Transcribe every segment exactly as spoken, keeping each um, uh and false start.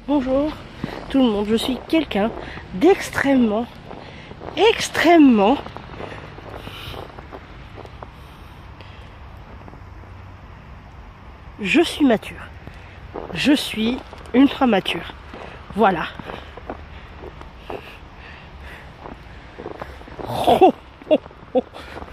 Bonjour tout le monde, je suis quelqu'un d'extrêmement, extrêmement je suis mature. Je suis ultra mature. Voilà. Oh, oh, oh.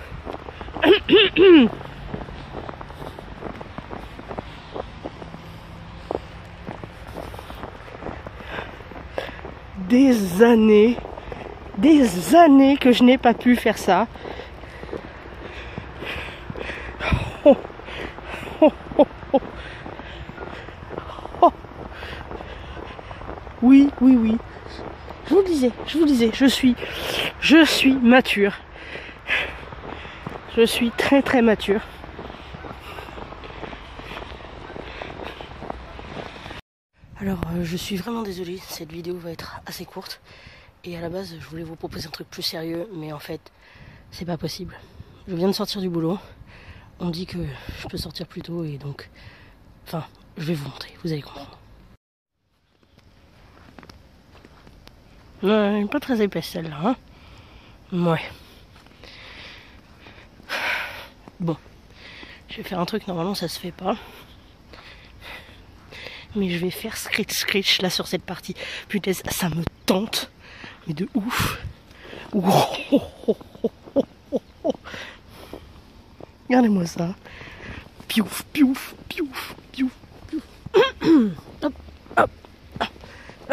Des années, des années que je n'ai pas pu faire ça. Oh, oh, oh, oh. Oh. Oui, oui, oui. Je vous le disais, je vous le disais, je suis, je suis mature. Je suis très très mature. Alors euh, je suis vraiment désolée, cette vidéo va être assez courte. Et à la base je voulais vous proposer un truc plus sérieux, mais en fait c'est pas possible. Je viens de sortir du boulot, on me dit que je peux sortir plus tôt et donc... Enfin, je vais vous montrer, vous allez comprendre. Non, pas très épaisse celle-là, hein. Ouais. Bon, je vais faire un truc, normalement ça se fait pas. Mais je vais faire scritch scritch là sur cette partie. Putain, ça me tente. Mais de ouf. Oh, oh, oh, oh, oh, oh, oh. Regardez-moi ça. Piouf, piouf, piouf, piouf, piouf. Hop, hop, hop, hop.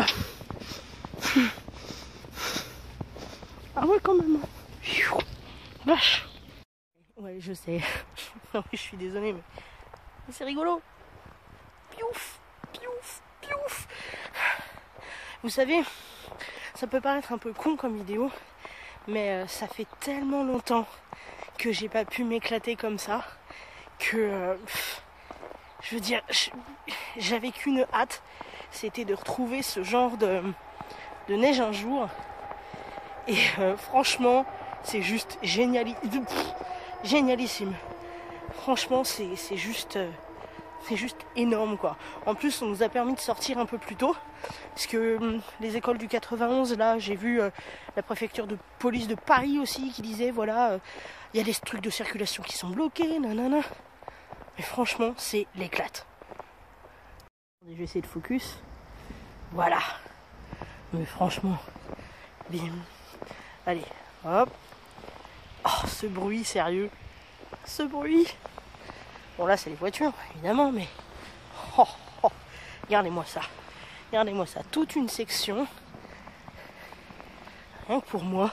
Ah ouais, quand même. Vache. Ouais, je sais. Je suis désolée, mais c'est rigolo. Piouf, piouf, piouf. Vous savez, ça peut paraître un peu con comme vidéo, mais euh, ça fait tellement longtemps que j'ai pas pu m'éclater comme ça que euh, pff, je veux dire, j'avais qu'une hâte, c'était de retrouver ce genre de, de neige un jour. Et euh, franchement, c'est juste géniali, pff, génialissime. Franchement, c'est juste... Euh, c'est juste énorme quoi. En plus on nous a permis de sortir un peu plus tôt parce que hum, les écoles du quatre-vingt-onze, là j'ai vu euh, la préfecture de police de Paris aussi qui disait voilà, il euh, y a des trucs de circulation qui sont bloqués, nanana. Mais franchement c'est l'éclate. Je vais essayer de focus. Voilà. Mais franchement, bim. Allez, hop. Oh ce bruit sérieux. Ce bruit. Bon là c'est les voitures évidemment, mais oh, oh. Regardez-moi ça, regardez-moi ça, toute une section rien que pour moi.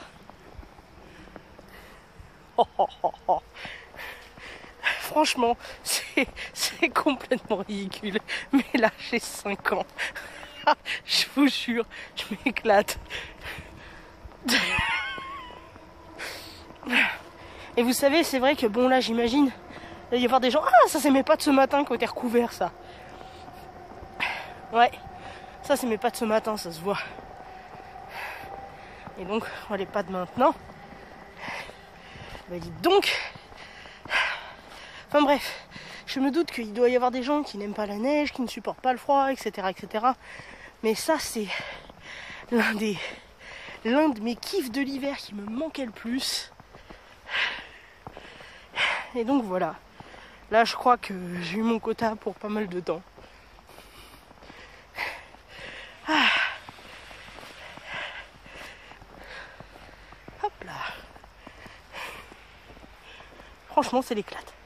Oh, oh, oh, oh. Franchement c'est complètement ridicule, mais là j'ai cinq ans. Je vous jure, je m'éclate. Et vous savez, c'est vrai que bon là j'imagine il va y avoir des gens, ah ça c'est mes pattes ce matin qui ont été recouverts ça. Ouais, ça c'est mes pattes ce matin, ça se voit. Et donc, on les pattes maintenant. Bah dites donc. Enfin bref, je me doute qu'il doit y avoir des gens qui n'aiment pas la neige, qui ne supportent pas le froid, et cetera et cetera. Mais ça c'est l'un des l'un de mes kiffs de l'hiver qui me manquait le plus. Et donc voilà. Là, je crois que j'ai eu mon quota pour pas mal de temps. Ah. Hop là. Franchement, c'est l'éclate.